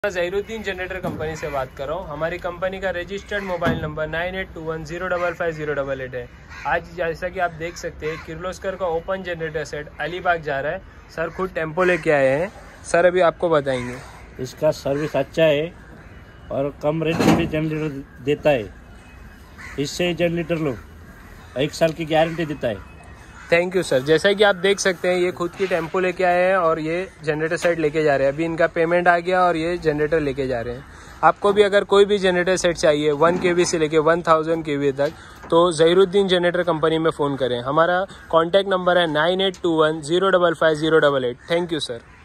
मैं Zahiruddin generator company से बात कर रहा हूँ। हमारी कंपनी का रजिस्टर्ड मोबाइल नंबर 9821055088 है। आज जैसा कि आप देख सकते हैं किर्लोस्कर का ओपन जनरेटर सेट अलीबाग जा रहा है। सर खुद टेम्पो लेके आए हैं। सर अभी आपको बताएंगे। इसका सर्विस अच्छा है और कम रेट में भी जनरेटर देता है। इससे जनरेटर लो 1 साल की गारंटी देता है। Thank you sir. जैसा कि आप देख सकते हैं ये खुद की टेम्पो लेके आए हैं और ये जनरेटर सेट लेके जा रहे हैं। अभी इनका पेमेंट आ गया और ये जनरेटर लेके जा रहे हैं। आपको भी अगर कोई भी जनरेटर सेट चाहिए 1 kV से लेके 1000 kV तक तो ज़हीरुद्दीन जनरेटर कंपनी में फ़ोन करें। हमारा कॉन्टैक्ट नंबर है 9821055088। Thank you sir.